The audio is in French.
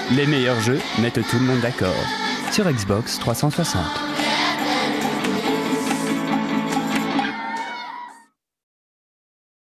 Les meilleurs jeux mettent tout le monde d'accord. Sur Xbox 360.